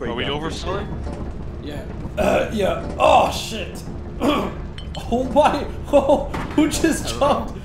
Are we over, Sully? Yeah. Yeah. Oh shit. Oh my. Oh, who just jumped?